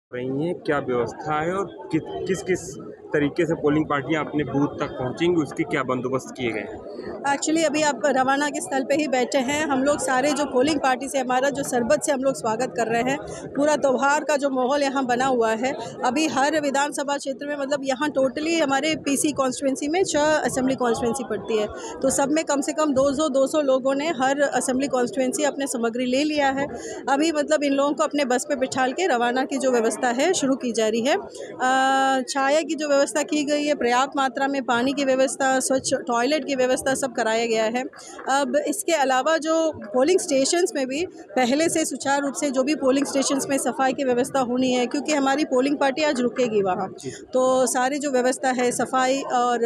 रही हैं, क्या व्यवस्था है और किस किस तरीके से पोलिंग पार्टियां अपने बूथ तक पहुंचेंगी, उसके क्या बंदोबस्त किए गए हैं? एक्चुअली अभी आप रवाना के स्थल पे ही बैठे हैं। हम लोग सारे जो पोलिंग पार्टी से हमारा जो सरबत से हम लोग स्वागत कर रहे हैं। पूरा त्योहार का जो माहौल यहाँ बना हुआ है। अभी हर विधानसभा क्षेत्र में मतलब यहाँ टोटली हमारे पीसी कॉन्स्टिट्यूंसी में 6 असेंबली कॉन्स्टिट्यूंसी पड़ती है, तो सब में कम से कम 200 लोगों ने हर असेंबली कॉन्स्टिट्यूंसी अपने सामग्री ले लिया है। अभी मतलब इन लोगों को अपने बस पे बिठाल के रवाना की जो व्यवस्था है शुरू की जा रही है। छाया की जो व्यवस्था की गई है, पर्याप्त मात्रा में पानी की व्यवस्था, स्वच्छ टॉयलेट की व्यवस्था सब कराया गया है। अब इसके अलावा जो पोलिंग स्टेशंस में भी पहले से सुचारू रूप से जो भी पोलिंग स्टेशंस में सफाई की व्यवस्था होनी है, क्योंकि हमारी पोलिंग पार्टी आज रुकेगी वहाँ, तो सारी जो व्यवस्था है सफाई और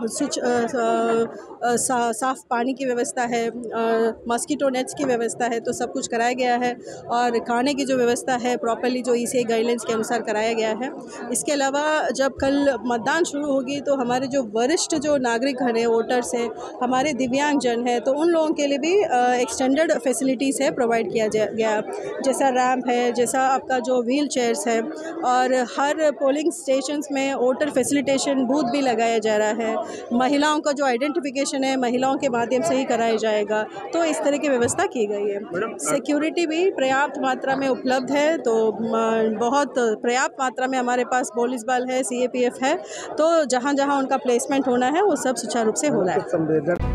साफ पानी की व्यवस्था है, मॉस्किटो नेट्स की व्यवस्था है, तो सब कुछ कराया गया है। और खाने की जो व्यवस्था है प्रॉपर्ली जो ईसीआई गाइडलाइंस के अनुसार कराया गया है। इसके अलावा जब कल मतदान शुरू होगी तो हमारे जो वरिष्ठ जो नागरिक हैं, वोटर्स हैं, हमारे दिव्यांगजन है, तो उन लोगों के लिए भी एक्सटेंडेड फैसिलिटीज़ है प्रोवाइड किया गया, जैसा रैंप है, जैसा आपका जो व्हील चेयर्स है, और हर पोलिंग स्टेशंस में वोटर फैसिलिटेशन बूथ भी लगाया जा रहा है। महिलाओं का जो आइडेंटिफिकेशन है महिलाओं के माध्यम से ही कराया जाएगा, तो इस तरह की व्यवस्था की गई है। सिक्योरिटी भी पर्याप्त मात्रा में उपलब्ध है, तो बहुत पर्याप्त मात्रा में हमारे पास पुलिस बल है, सीएपीएफ है, तो जहाँ जहाँ उनका प्लेसमेंट होना है वो सब सुचारू रूप से हो रहा है।